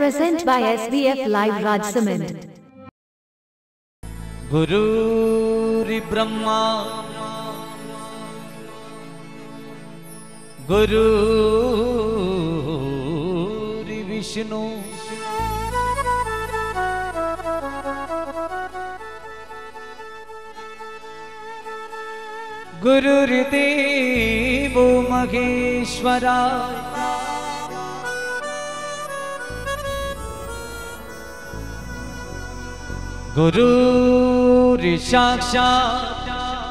present by SBF Live Raj Cement. गुरुरि Brahma गुरुरि Vishnu गुरुर्देवो महेश्वरा गुरुर् साक्षात्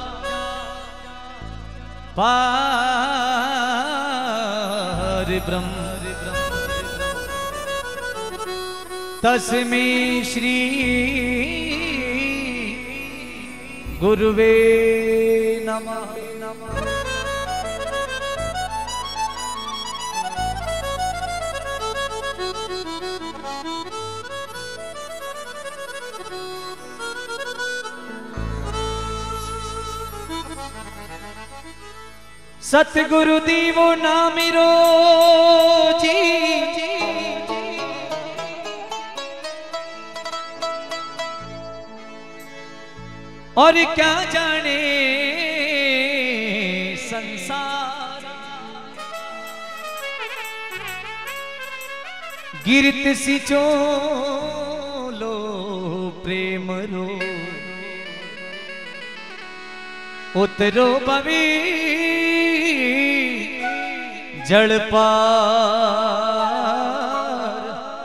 परब्रह्म तस्मै श्री गुरुवे नमः। सतगुरु दीवो नामिरो जी और क्या जाने संसार गिरत सी चोलो प्रेम रो उतरो बवी जड़ पार।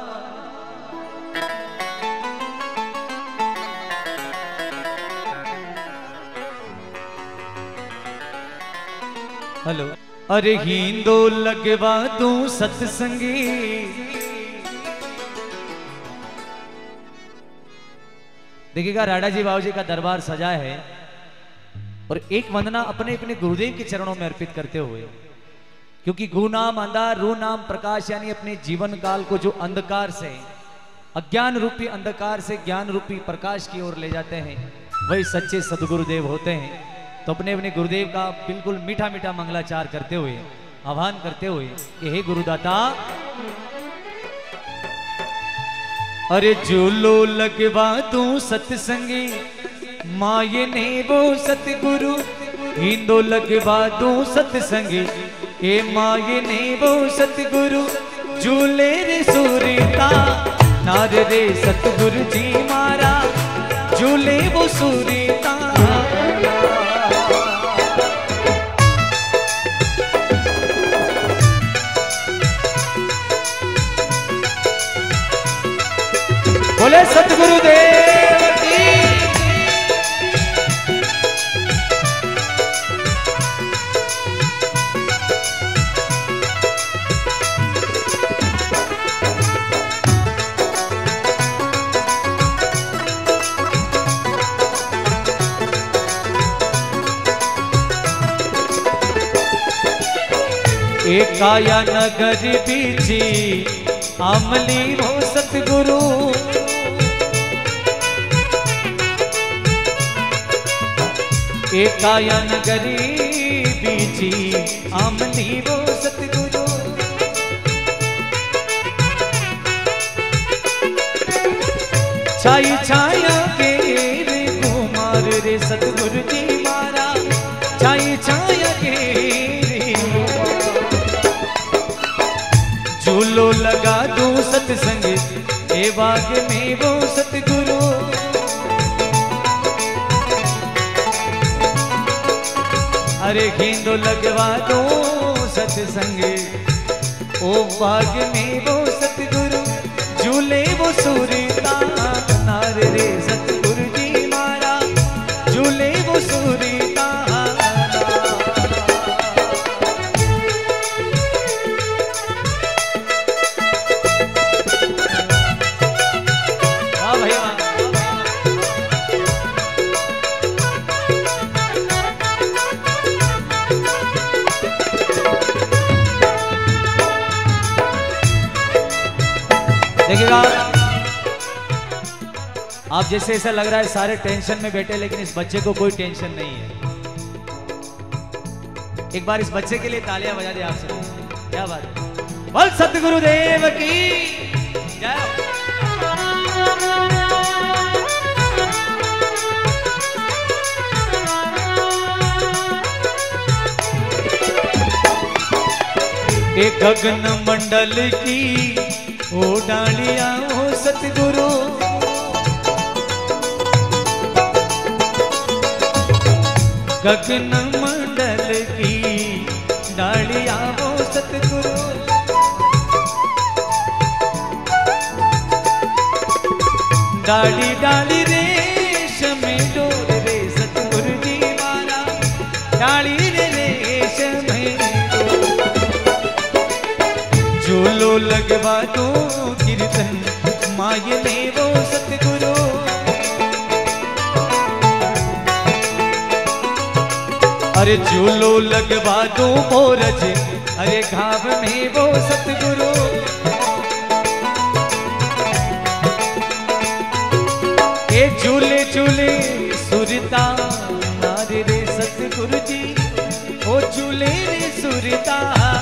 हेलो अरे हिंदो लगवा दूं सत्संगी देखिएगा राडा जी बाबू जी का दरबार सजा है और एक वंदना अपने अपने गुरुदेव के चरणों में अर्पित करते हुए, क्योंकि गु नाम अंधार रू नाम प्रकाश, यानी अपने जीवन काल को जो अंधकार से अज्ञान रूपी अंधकार से ज्ञान रूपी प्रकाश की ओर ले जाते हैं वही सच्चे सदगुरुदेव होते हैं। तो अपने अपने गुरुदेव का बिल्कुल मीठा मीठा मंगलाचार करते हुए आह्वान करते हुए कि हे गुरुदाता अरे झूलो लगवा दूं सत्संगी माये ने वो सतगुरु हिंदो लगवा दूं सत्संगी ए माये ने वो सतगुरु झूले रे सूरीता नार रे सतगुरु जी मारा झूले वो सूरीता। बोले सतगुरुदेव की एकाया नगर बीची अमली हो सतगुरु एकाया नगरी बीची अमली वो सतगुरु छाई छाया के रे कुमार रे सतगुरु जी मारा छाई छाया के झूलो लगा दूं सत्संग ए बाग में वो सतगुरु अरे हिंदो लगवा दो सत्संग ओ बाग में वो सतगुरु झूले वो सूरीता नार रे सतगुरु जी मारा झूले वो सूरीता। देखिएगा आप जैसे ऐसा लग रहा है सारे टेंशन में बैठे, लेकिन इस बच्चे को कोई टेंशन नहीं है। एक बार इस बच्चे के लिए तालियां बजा दे आप सब। क्या बात है, बोल सतगुरुदेव की। एक गगन मंडल की ओ डालिया हो सतगुरु, गगन मंडल की डालिया हो सतगुरु, डाली डाली रेशम डोर रे सतगुरु जी मारा, डाली रे रेशम झूलो लगवा दो कीर्तन माये ने वो सतगुरु, अरे झूलो लगवा दो मोरज अरे घाव में वो सतगुरु, ए झूले झूले सुरता नारे रे सतगुरु जी, ओ झूले रे सुरता।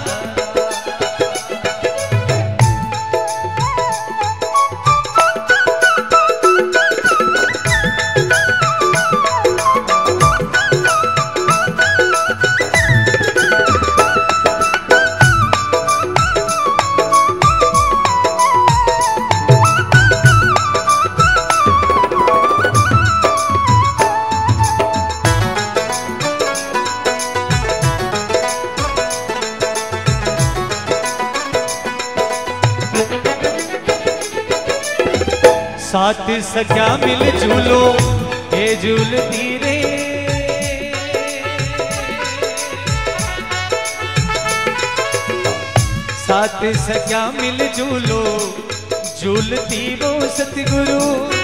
साथ सख्या मिल झूलो हे झूलती रे, साथ सख्या मिल झूलो झूलती वो सतगुरु,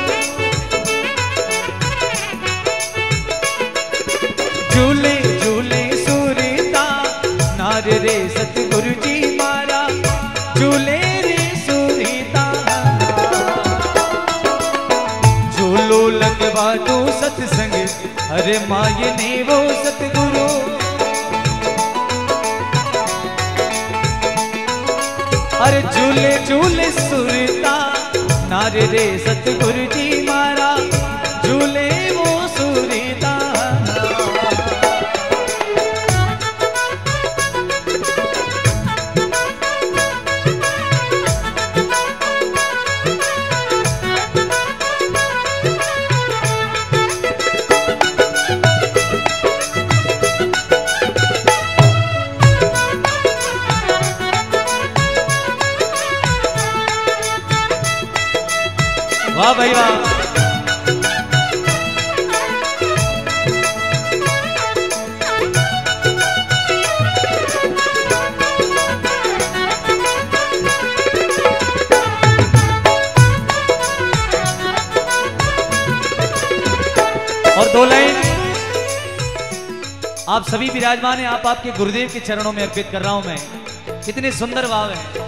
झूले झूले सुरता नार रे सतगुरु जी मारा, झूले रे सुरता। झूलो लगवा दो सत्संग अरे माये ने वो सतगुरु, अरे झूले झूले सुरता नारे रे सतगुरु जी मारा, झूले वो सुरता। वाह भाई वाह। और दो लाइन आप सभी विराजमान हैं, आप आपके गुरुदेव के चरणों में अर्पित कर रहा हूं मैं। कितने सुंदर भाव है।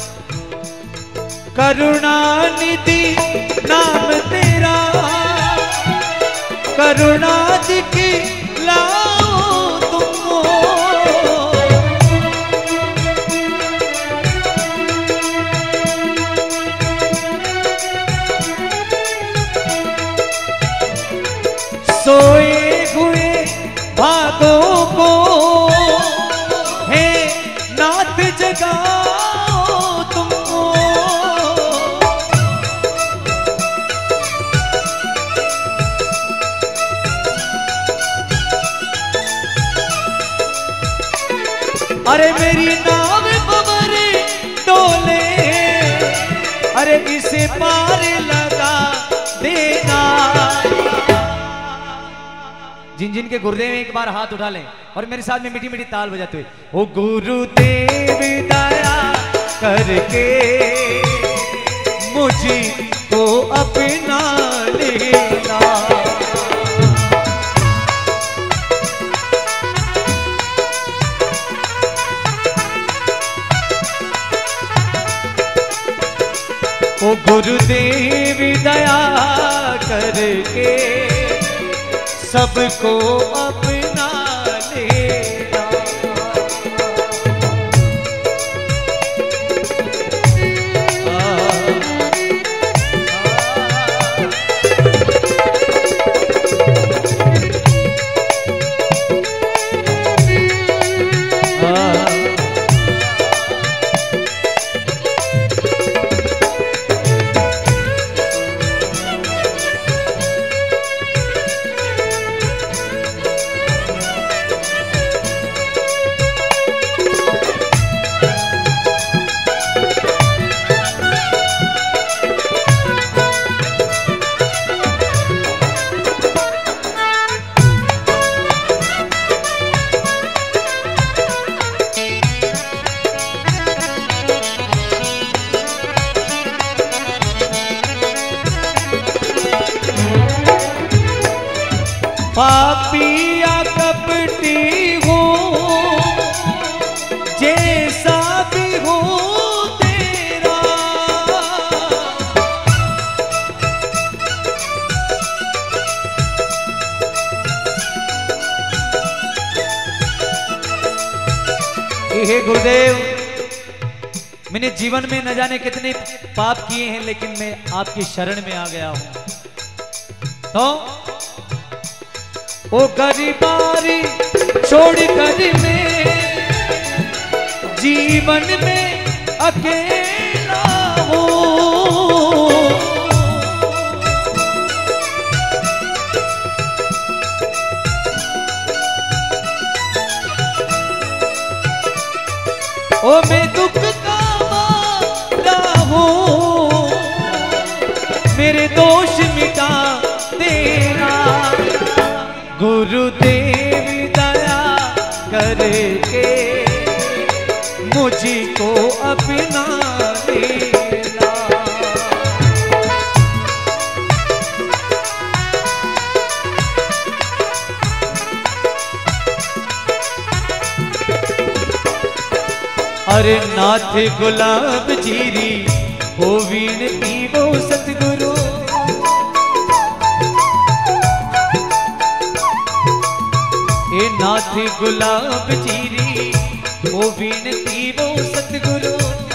करुणानिधि नाम तेरा करुणा दिखलाओ तुमको, सोए हुए भागों को हे नाथ जगाओ तुमको, अरे मेरी नाव बबरे डोले अरे इसे पार लगा देना। जिन जिन के गुरुदेव एक बार हाथ उठा लें और मेरे साथ में मीठी मीठी ताल बजाते हुए, ओ गुरुदेव दया करके मुझे को अपना लेना, ओ गुरुदेव दया करके सबको अपना लेना। पापी या कपटी हो, जैसा भी हो तेरा। हे गुरुदेव, मैंने जीवन में न जाने कितने पाप किए हैं, लेकिन मैं आपकी शरण में आ गया हूं। तो ओ गरीबारी छोड़ कर मैं जीवन में अकेला हूं। ओ मैं दुख का मारा हूं, मेरे दोष मिटा देना। गुरुदेव दया करके मुझको अपना लेना। अरे नाथ गुलाब जीरी हो विनती वो सतगुरु। ए नाथ गुलाब जीरी हो विनती वो सतगुरु।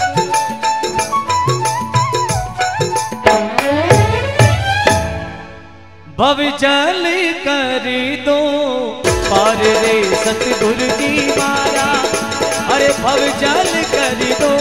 भव जल कर दो पार रे सतगुरु की माया। अरे भव जल कर दो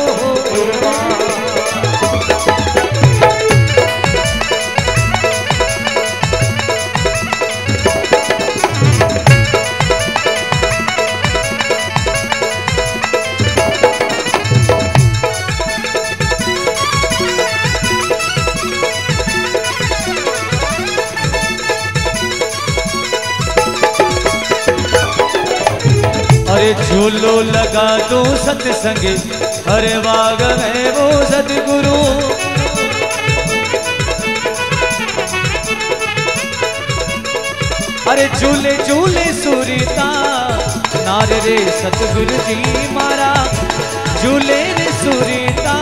अरे झूलो लगा दो सत्संग, अरे बाग है वो सतगुरु। अरे झूले झूले सुरता नार रे सतगुरु जी मारा। झूले रे सुरता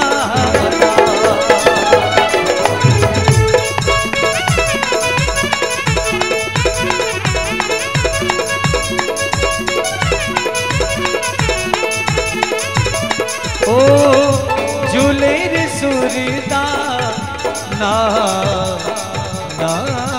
ओ झूले रे सुरता ना ना।